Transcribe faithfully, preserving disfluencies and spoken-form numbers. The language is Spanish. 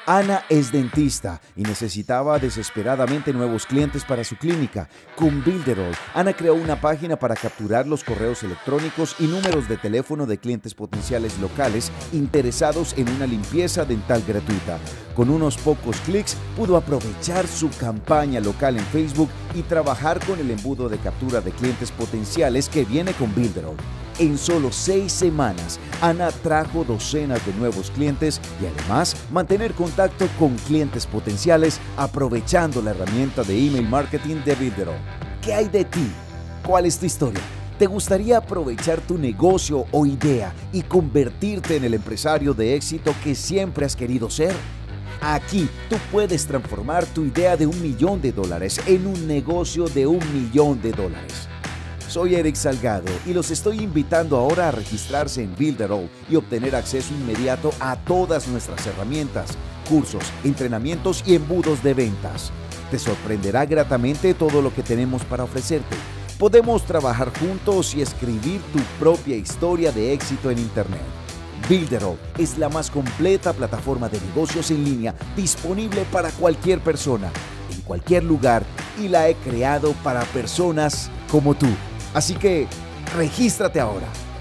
Ana es dentista y necesitaba desesperadamente nuevos clientes para su clínica. Con Builderall, Ana creó una página para capturar los correos electrónicos y números de teléfono de clientes potenciales locales interesados en una limpieza dental gratuita. Con unos pocos clics pudo aprovechar su campaña local en Facebook y trabajar con el embudo de captura de clientes potenciales que viene con Builderall. En solo seis semanas, Ana trajo docenas de nuevos clientes y además mantener contacto con clientes potenciales aprovechando la herramienta de email marketing de Builderall. ¿Qué hay de ti? ¿Cuál es tu historia? ¿Te gustaría aprovechar tu negocio o idea y convertirte en el empresario de éxito que siempre has querido ser? Aquí tú puedes transformar tu idea de un millón de dólares en un negocio de un millón de dólares. Soy Eric Salgado y los estoy invitando ahora a registrarse en Builderall y obtener acceso inmediato a todas nuestras herramientas, cursos, entrenamientos y embudos de ventas. Te sorprenderá gratamente todo lo que tenemos para ofrecerte. Podemos trabajar juntos y escribir tu propia historia de éxito en Internet. Builderall es la más completa plataforma de negocios en línea disponible para cualquier persona, en cualquier lugar, y la he creado para personas como tú. Así que, regístrate ahora.